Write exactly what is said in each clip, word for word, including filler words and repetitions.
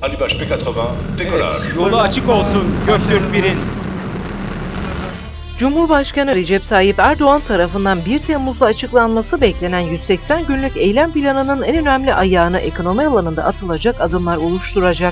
Halibaş P seksen, dekolaj. Evet, yolu açık olsun Göktürk birin. Cumhurbaşkanı Recep Tayyip Erdoğan tarafından bir Temmuz'da açıklanması beklenen yüz seksen günlük eylem planının en önemli ayağını ekonomi alanında atılacak adımlar oluşturacak.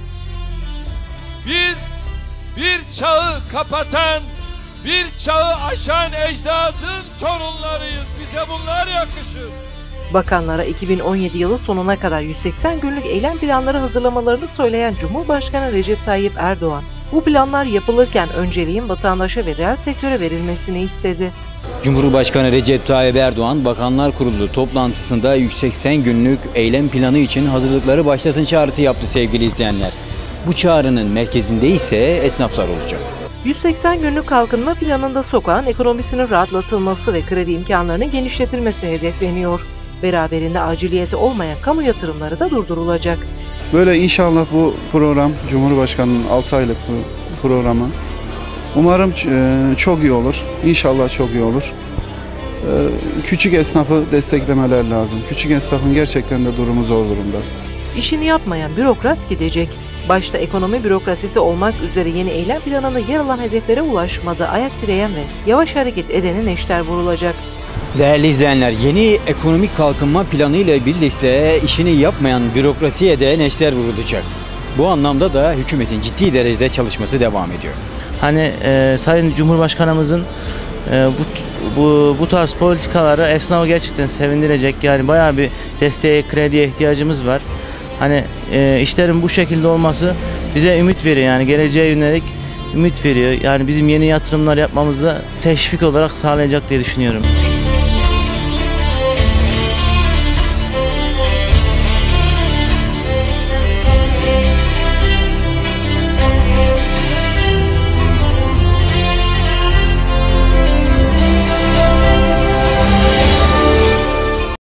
Biz bir çağı kapatan, bir çağı aşan ecdadın torunlarıyız. Bize bunlar yakışır. Bakanlara iki bin on yedi yılı sonuna kadar yüz seksen günlük eylem planları hazırlamalarını söyleyen Cumhurbaşkanı Recep Tayyip Erdoğan, bu planlar yapılırken önceliğin vatandaşa ve reel sektöre verilmesini istedi. Cumhurbaşkanı Recep Tayyip Erdoğan, Bakanlar Kurulu toplantısında yüz seksen günlük eylem planı için hazırlıkları başlasın çağrısı yaptı sevgili izleyenler. Bu çağrının merkezinde ise esnaflar olacak. yüz seksen günlük kalkınma planında sokağın ekonomisinin rahatlatılması ve kredi imkanlarının genişletilmesi hedefleniyor. Beraberinde aciliyeti olmayan kamu yatırımları da durdurulacak. Böyle inşallah bu program, Cumhurbaşkanı'nın altı aylık bu programı, umarım çok iyi olur. İnşallah çok iyi olur. Küçük esnafı desteklemeler lazım. Küçük esnafın gerçekten de durumu zor durumda. İşini yapmayan bürokrat gidecek. Başta ekonomi bürokrasisi olmak üzere yeni eylem planında yer alan hedeflere ulaşmada ayak direyen ve yavaş hareket edenin neşter vurulacak. Değerli izleyenler, yeni ekonomik kalkınma planı ile birlikte işini yapmayan bürokrasiye de neşter vurulacak. Bu anlamda da hükümetin ciddi derecede çalışması devam ediyor. Hani e, Sayın Cumhurbaşkanımızın e, bu, bu bu tarz politikaları esnafı gerçekten sevindirecek. Yani bayağı bir desteğe, krediye ihtiyacımız var. Hani e, işlerin bu şekilde olması bize ümit veriyor, yani geleceğe yönelik ümit veriyor. Yani bizim yeni yatırımlar yapmamızı teşvik olarak sağlayacak diye düşünüyorum.